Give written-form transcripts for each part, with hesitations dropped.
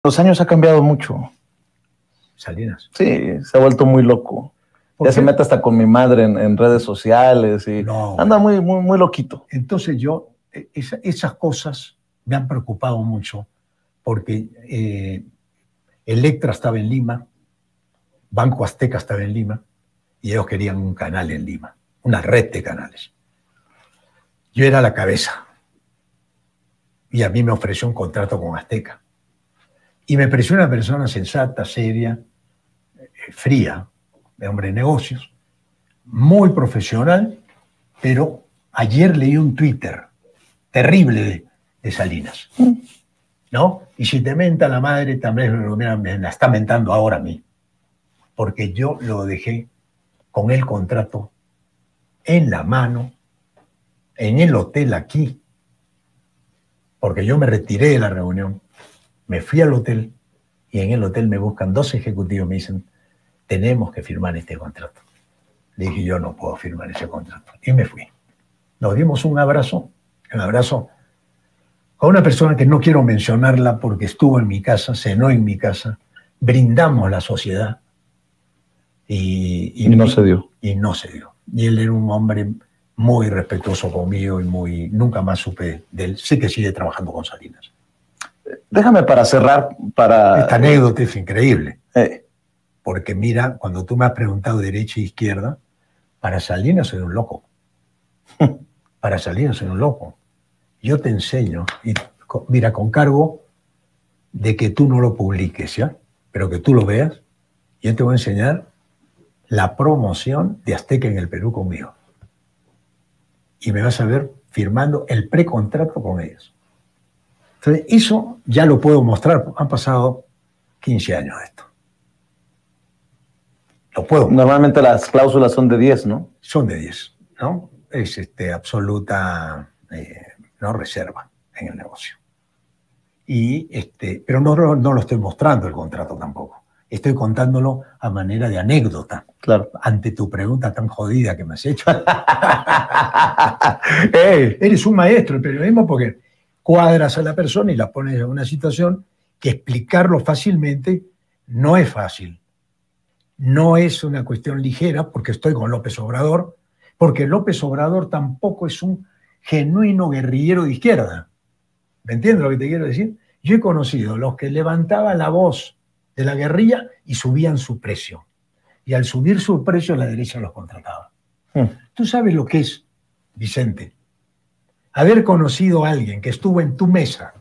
Los años ha cambiado mucho. Salinas. Sí, se ha vuelto muy loco. Ya se mete hasta con mi madre en redes sociales y no, anda muy loquito. Entonces esas cosas me han preocupado mucho porque Electra estaba en Lima, Banco Azteca estaba en Lima y ellos querían un canal en Lima, una red de canales. Yo era la cabeza y a mí me ofreció un contrato con Azteca. Y me pareció una persona sensata, seria, fría, de hombre de negocios, muy profesional, pero ayer leí un Twitter terrible de Salinas, ¿no? Y si te menta la madre, también me la está mentando ahora a mí, porque yo lo dejé con el contrato en la mano, en el hotel aquí, porque yo me retiré de la reunión, me fui al hotel y en el hotel me buscan 2 ejecutivos, me dicen, tenemos que firmar este contrato. Le dije, yo no puedo firmar ese contrato. Y me fui. Nos dimos un abrazo a una persona que no quiero mencionarla porque estuvo en mi casa, cenó en mi casa, brindamos la sociedad y no se dio. Y no se dio. Y él era un hombre muy respetuoso conmigo y nunca más supe de él. Sé que sigue trabajando con Salinas. Déjame para cerrar, Esta anécdota es increíble. Porque mira, cuando tú me has preguntado derecha e izquierda, para Salinas soy un loco. Para Salinas soy un loco. Yo te enseño, y mira, con cargo de que tú no lo publiques, ¿ya? Pero que tú lo veas, yo te voy a enseñar la promoción de Azteca en el Perú conmigo. Y me vas a ver firmando el precontrato con ellos. Entonces, eso ya lo puedo mostrar. Han pasado 15 años de esto. Lo puedo mostrar. Normalmente las cláusulas son de 10, ¿no? Son de 10, ¿no? Es absoluta no reserva en el negocio. Pero no lo estoy mostrando el contrato tampoco. Estoy contándolo a manera de anécdota. Claro. Ante tu pregunta tan jodida que me has hecho. Eres un maestro del periodismo porque cuadras a la persona y la pones en una situación que explicarlo fácilmente no es fácil. No es una cuestión ligera porque estoy con López Obrador, porque López Obrador tampoco es un genuino guerrillero de izquierda. ¿Me entiendes lo que te quiero decir? Yo he conocido los que levantaban la voz de la guerrilla y subían su precio. Y al subir su precio, la derecha los contrataba. ¿Tú sabes lo que es, Vicente? Haber conocido a alguien que estuvo en tu mesa,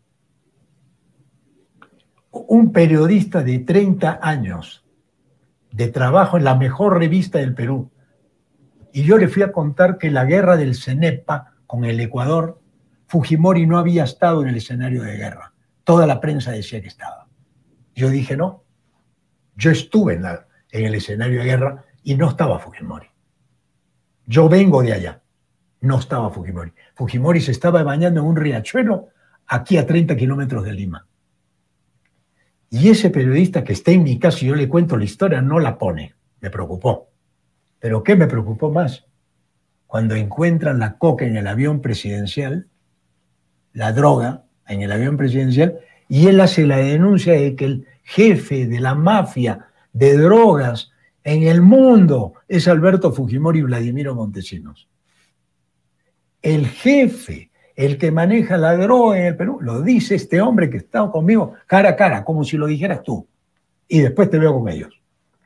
un periodista de 30 años de trabajo en la mejor revista del Perú, y yo le fui a contar que la guerra del Cenepa con el Ecuador, Fujimori no había estado en el escenario de guerra. Toda la prensa decía que estaba. Yo dije, no, yo estuve en el escenario de guerra y no estaba Fujimori. Yo vengo de allá, no estaba Fujimori. Fujimori se estaba bañando en un riachuelo aquí a 30 kilómetros de Lima. Y ese periodista que está en mi casa y yo le cuento la historia no la pone. Me preocupó. ¿Pero qué me preocupó más? Cuando encuentran la coca en el avión presidencial, la droga en el avión presidencial, y él hace la denuncia de que el jefe de la mafia de drogas en el mundo es Alberto Fujimori y Vladimiro Montesinos. El jefe, el que maneja la droga en el Perú, lo dice este hombre que está conmigo cara a cara, como si lo dijeras tú, y después te veo con ellos.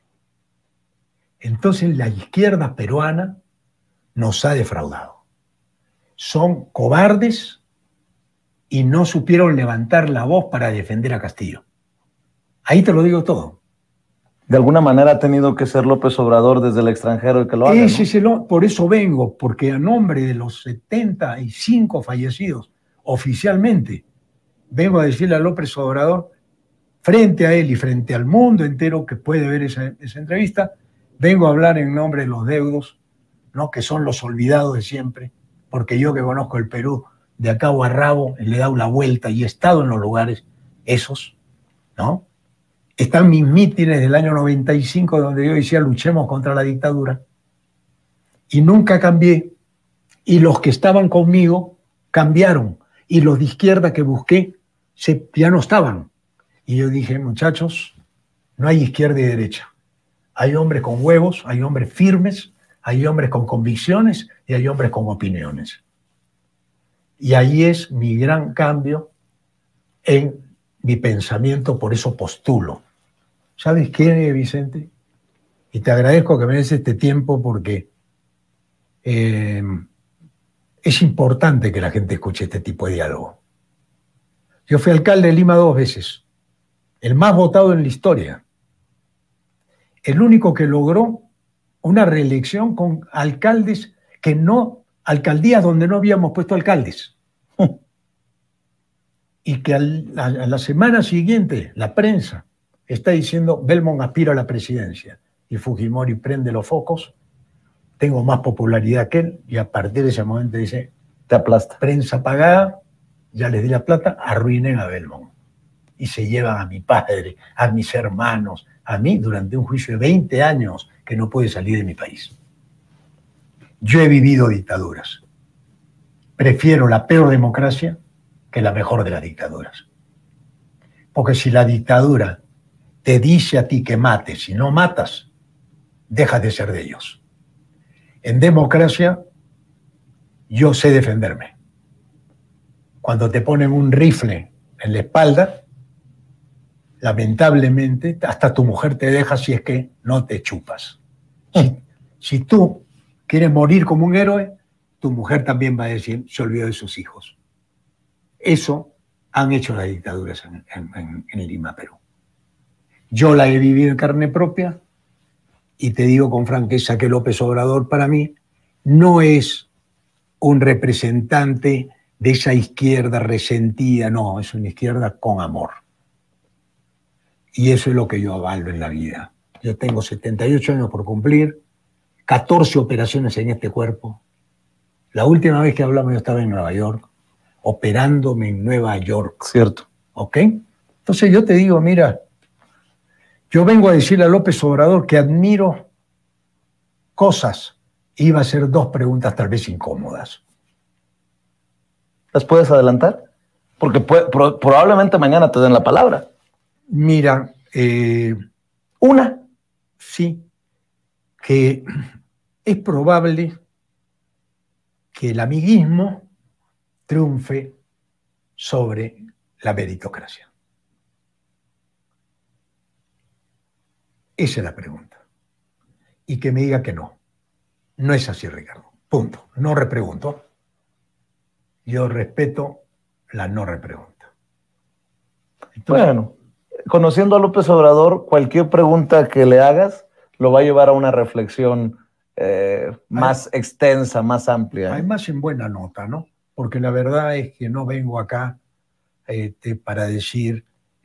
Entonces la izquierda peruana nos ha defraudado. Son cobardes y no supieron levantar la voz para defender a Castillo. Ahí te lo digo todo. De alguna manera ha tenido que ser López Obrador desde el extranjero el que lo haga, ¿no? Por eso vengo, porque a nombre de los 75 fallecidos oficialmente, vengo a decirle a López Obrador, frente a él y frente al mundo entero que puede ver esa entrevista, vengo a hablar en nombre de los deudos, ¿no? Que son los olvidados de siempre, porque yo que conozco el Perú de acá a rabo, le he dado la vuelta y he estado en los lugares esos, ¿no? Están mis mítines del año 95 donde yo decía luchemos contra la dictadura y nunca cambié, y los que estaban conmigo cambiaron y los de izquierda que busqué ya no estaban. Y yo dije, muchachos, no hay izquierda y derecha. Hay hombres con huevos, hay hombres firmes, hay hombres con convicciones y hay hombres con opiniones. Y ahí es mi gran cambio en mi pensamiento, por eso postulo. ¿Sabes qué, Vicente? Y te agradezco que me des este tiempo porque es importante que la gente escuche este tipo de diálogo. Yo fui alcalde de Lima 2 veces, el más votado en la historia, el único que logró una reelección con alcaldes que no, alcaldías donde no habíamos puesto alcaldes. Y que a la semana siguiente la prensa está diciendo Belmont aspira a la presidencia y Fujimori prende los focos, tengo más popularidad que él, y a partir de ese momento dice, te aplasta. Prensa pagada, ya les di la plata, arruinen a Belmont. Y se llevan a mi padre, a mis hermanos, a mí durante un juicio de 20 años que no pude salir de mi país. Yo he vivido dictaduras. Prefiero la peor democracia que la mejor de las dictaduras. Porque si la dictadura te dice a ti que mates y no matas, dejas de ser de ellos. En democracia, yo sé defenderme. Cuando te ponen un rifle en la espalda, lamentablemente, hasta tu mujer te deja si es que no te chupas. Si tú quieres morir como un héroe, tu mujer también va a decir, se olvidó de sus hijos. Eso han hecho las dictaduras en Lima, Perú. Yo la he vivido en carne propia y te digo con franqueza que López Obrador para mí no es un representante de esa izquierda resentida, no, es una izquierda con amor. Y eso es lo que yo avalo en la vida. Yo tengo 78 años por cumplir, 14 operaciones en este cuerpo. La última vez que hablamos yo estaba en Nueva York, operándome en Nueva York. Cierto. ¿Ok? Entonces yo te digo, mira, yo vengo a decirle a López Obrador que admiro cosas. Iba a hacer 2 preguntas tal vez incómodas. ¿Las puedes adelantar? Porque probablemente mañana te den la palabra. Mira, una, sí, que es probable que el amiguismo triunfe sobre la meritocracia. Esa es la pregunta. Y que me diga que no. No es así, Ricardo. Punto. No repregunto. Yo respeto la no repregunta. Entonces, bueno, conociendo a López Obrador, cualquier pregunta que le hagas lo va a llevar a una reflexión más extensa, más amplia. Además, en buena nota, ¿no? Porque la verdad es que no vengo acá para decir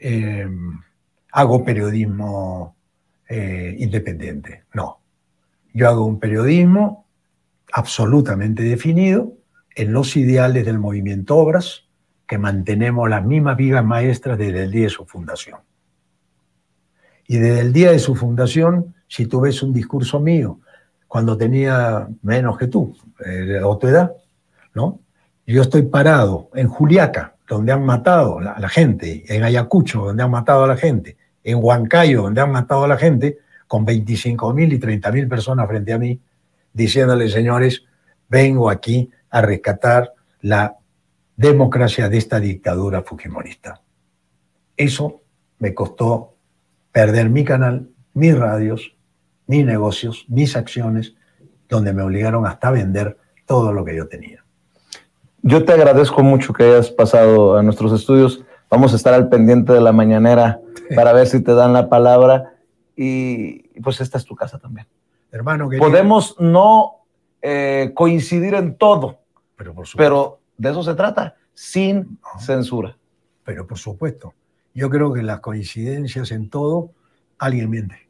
hago periodismo independiente. No. Yo hago un periodismo absolutamente definido en los ideales del movimiento Obras, que mantenemos las mismas vigas maestras desde el día de su fundación. Y desde el día de su fundación, si tú ves un discurso mío, cuando tenía menos que tú, o tu edad, ¿no? Yo estoy parado en Juliaca, donde han matado a la gente, en Ayacucho, donde han matado a la gente, en Huancayo, donde han matado a la gente, con 25.000 y 30.000 personas frente a mí, diciéndole, señores, vengo aquí a rescatar la democracia de esta dictadura fujimorista. Eso me costó perder mi canal, mis radios, mis negocios, mis acciones, donde me obligaron hasta a vender todo lo que yo tenía. Yo te agradezco mucho que hayas pasado a nuestros estudios. Vamos a estar al pendiente de la mañanera para ver si te dan la palabra. Y pues esta es tu casa también. Hermano querido, podemos no coincidir en todo, pero de eso se trata, sin censura. Pero por supuesto, yo creo que las coincidencias en todo, alguien miente.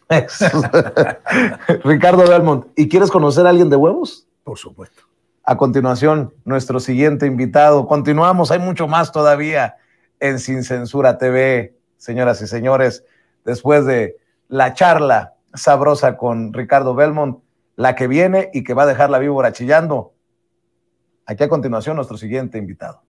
Ricardo Belmont, ¿y quieres conocer a alguien de huevos? Por supuesto. A continuación, nuestro siguiente invitado. Continuamos, hay mucho más todavía en Sin Censura TV, señoras y señores, después de la charla sabrosa con Ricardo Belmont, la que viene y que va a dejar la víbora chillando. Aquí a continuación, nuestro siguiente invitado.